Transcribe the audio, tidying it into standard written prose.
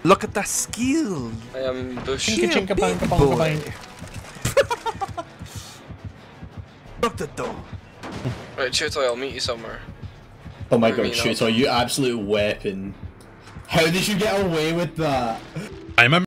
Look at that skill. I am bush. Yeah, Chinka big panka boy. panka Look at that. Right, Chutoy, I'll meet you somewhere. Oh my What do god, you mean, Shooter, you absolute weapon. How did you get away with that? I'm a